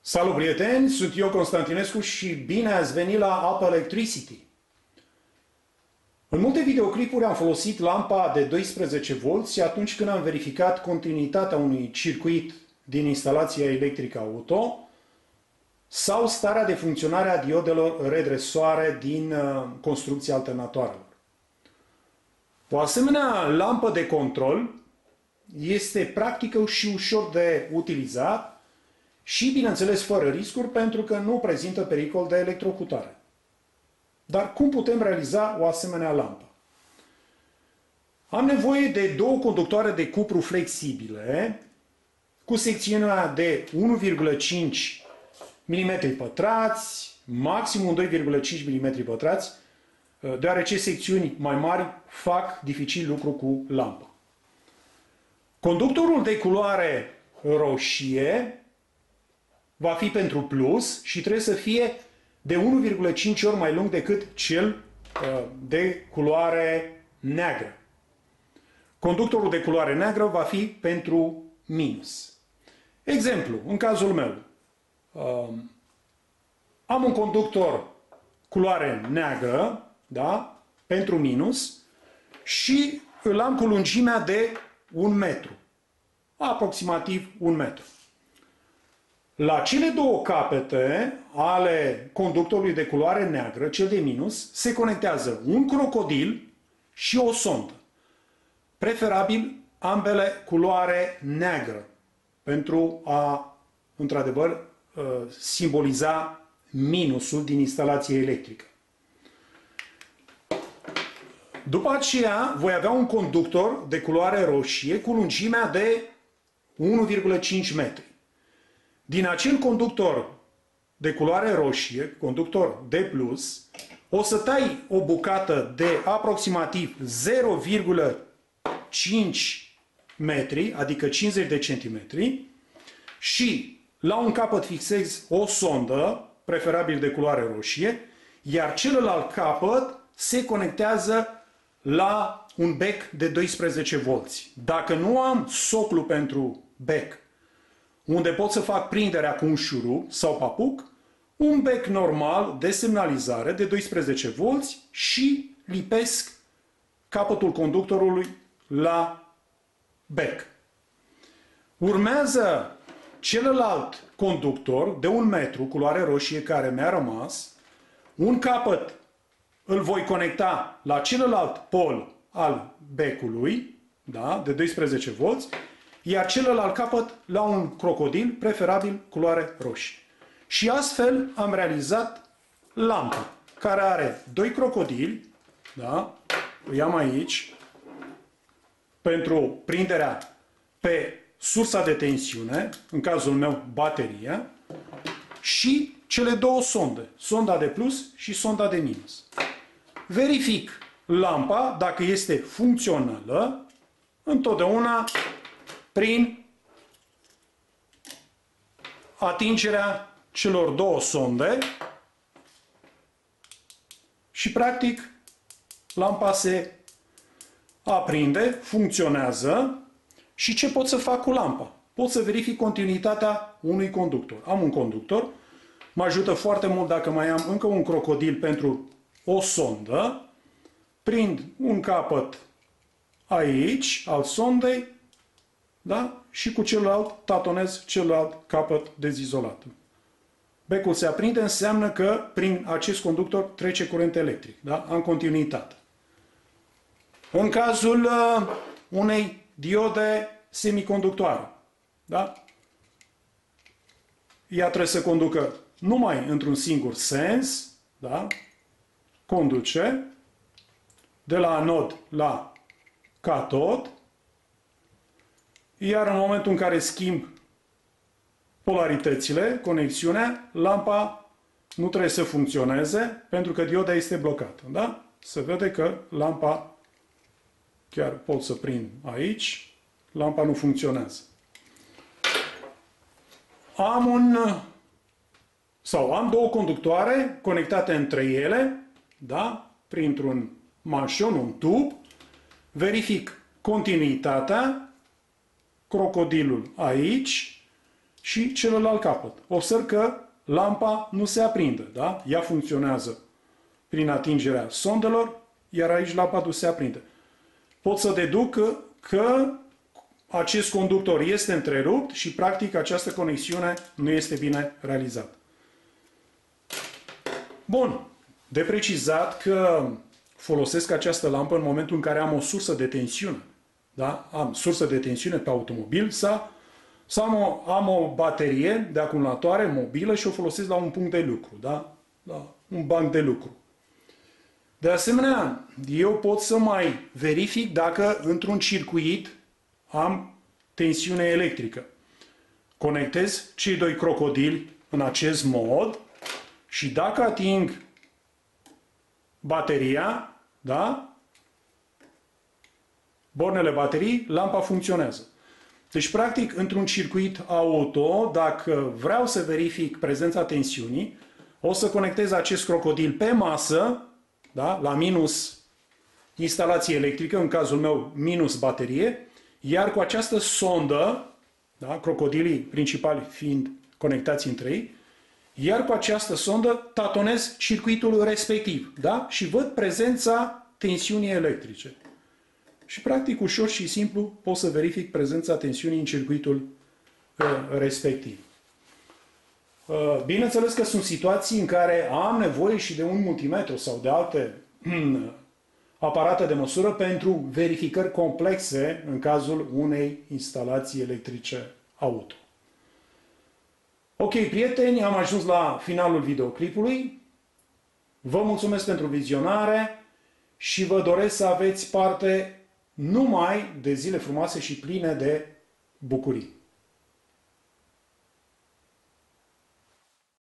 Salut, prieteni! Sunt eu, Constantinescu, și bine ați venit la Apple Electricity. În multe videoclipuri am folosit lampa de 12 volți atunci când am verificat continuitatea unui circuit din instalația electrică auto sau starea de funcționare a diodelor redresoare din construcția alternatoarelor. O asemenea lampă de control este practică și ușor de utilizat și, bineînțeles, fără riscuri, pentru că nu prezintă pericol de electrocutare. Dar cum putem realiza o asemenea lampă? Am nevoie de două conductoare de cupru flexibile cu secțiunea de 1,5 mm pătrați, maximum 2,5 mm pătrați, deoarece secțiuni mai mari fac dificil lucru cu lampa. Conductorul de culoare roșie va fi pentru plus și trebuie să fie de 1,5 ori mai lung decât cel de culoare neagră. Conductorul de culoare neagră va fi pentru minus. Exemplu, în cazul meu, am un conductor culoare neagră, da, pentru minus, și îl am cu lungimea de 1 metru, aproximativ 1 metru. La cele două capete ale conductorului de culoare neagră, cel de minus, se conectează un crocodil și o sondă. Preferabil ambele culoare neagră, pentru a, într-adevăr, simboliza minusul din instalația electrică. După aceea, voi avea un conductor de culoare roșie cu lungimea de 1,5 metri. Din acel conductor de culoare roșie, conductor D+, o să tai o bucată de aproximativ 0,5 metri, adică 50 de centimetri, și la un capăt fixez o sondă, preferabil de culoare roșie, iar celălalt capăt se conectează la un bec de 12 volți. Dacă nu am soclu pentru bec, unde pot să fac prinderea cu un șurub sau papuc, un bec normal de semnalizare de 12 volți și lipesc capătul conductorului la bec. Urmează celălalt conductor de 1 metru, culoare roșie, care mi-a rămas. Un capăt îl voi conecta la celălalt pol al becului, da, de 12 volți, iar celălalt capăt la un crocodil, preferabil culoare roșie. Și astfel am realizat lampa, care are 2 crocodili, da, îi am aici, pentru prinderea pe sursa de tensiune, în cazul meu bateria, și cele două sonde, sonda de plus și sonda de minus. Verific lampa dacă este funcțională, întotdeauna prin atingerea celor două sonde și, practic, lampa se aprinde, funcționează. Și ce pot să fac cu lampa? Pot să verific continuitatea unui conductor. Am un conductor, mă ajută foarte mult dacă mai am încă un crocodil pentru o sondă, prind un capăt aici, al sondei, da? Și cu celălalt tatonez celălalt capăt dezizolat. Becul se aprinde, înseamnă că prin acest conductor trece curent electric. Da? Am continuitate. În cazul unei diode semiconductoare, da? Ea trebuie să conducă numai într-un singur sens, da? Conduce de la anod la catod, iar în momentul în care schimb polaritățile, conexiunea, lampa nu trebuie să funcționeze pentru că dioda este blocată. Da? Se vede că lampa, chiar pot să prind aici, lampa nu funcționează. Am două conductoare conectate între ele, da? Printr-un manșon, un tub, verific continuitatea, crocodilul aici, și celălalt capăt. Observ că lampa nu se aprinde, da? Ea funcționează prin atingerea sondelor, iar aici lampa nu se aprinde. Pot să deduc că acest conductor este întrerupt și practic această conexiune nu este bine realizată. Bun, de precizat că folosesc această lampă în momentul în care am o sursă de tensiune. Da? Am sursă de tensiune pe automobil sau am o baterie de acumulatoare mobilă și o folosesc la un punct de lucru, da? La un banc de lucru. De asemenea, eu pot să mai verific dacă într-un circuit am tensiune electrică. Conectez cei doi crocodili în acest mod și dacă ating bateria, da? Bornele baterii, lampa funcționează. Deci, practic, într-un circuit auto, dacă vreau să verific prezența tensiunii, o să conectez acest crocodil pe masă, da? La minus instalație electrică, în cazul meu minus baterie, iar cu această sondă, da? Crocodilii principali fiind conectați între ei, iar cu această sondă tatonez circuitul respectiv, da? Și văd prezența tensiunii electrice. Și practic ușor și simplu pot să verific prezența tensiunii în circuitul respectiv. Bineînțeles că sunt situații în care am nevoie și de un multimetru sau de alte aparate de măsură pentru verificări complexe în cazul unei instalații electrice auto. Ok, prieteni, am ajuns la finalul videoclipului. Vă mulțumesc pentru vizionare și vă doresc să aveți parte numai de zile frumoase și pline de bucurii.